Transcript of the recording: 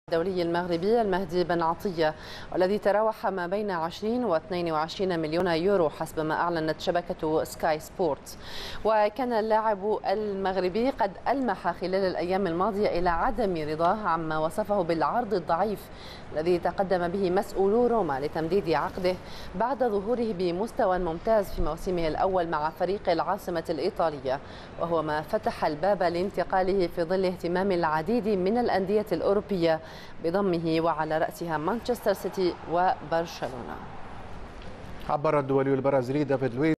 الدولي المغربي المهدي بن عطية، والذي تراوح ما بين 20 و 22 مليون يورو حسب ما أعلنت شبكة سكاي سبورت. وكان اللاعب المغربي قد ألمح خلال الأيام الماضية إلى عدم رضاه عما وصفه بالعرض الضعيف الذي تقدم به مسؤولو روما لتمديد عقده بعد ظهوره بمستوى ممتاز في موسمه الأول مع فريق العاصمة الإيطالية، وهو ما فتح الباب لانتقاله في ظل اهتمام العديد من الأندية الأوروبية بضمه، وعلى رأسها مانشستر سيتي وبرشلونة. عبر الدولي البرازيلي دافيد لويز